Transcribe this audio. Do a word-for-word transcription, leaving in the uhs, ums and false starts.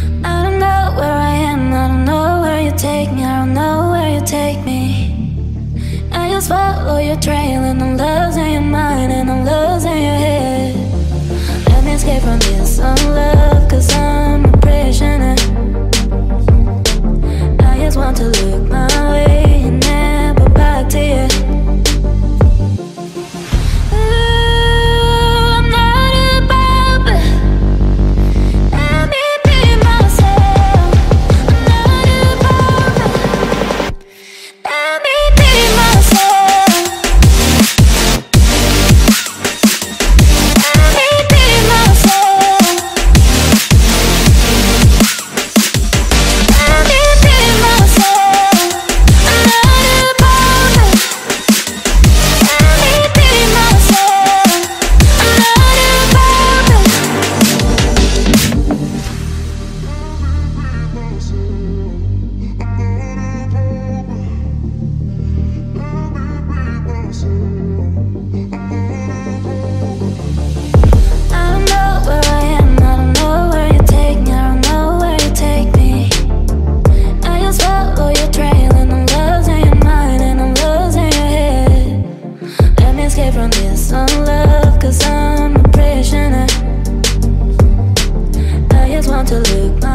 I don't know where I am, I don't know where you take me, I don't know where you take me. I just follow your trail and I'm losing your mind and I'm losing your head. Let me escape from this unlove, cause I'm a prisoner. I just want to look my way and never back to you. From this unlove, cause I'm a prisoner. I just want to look my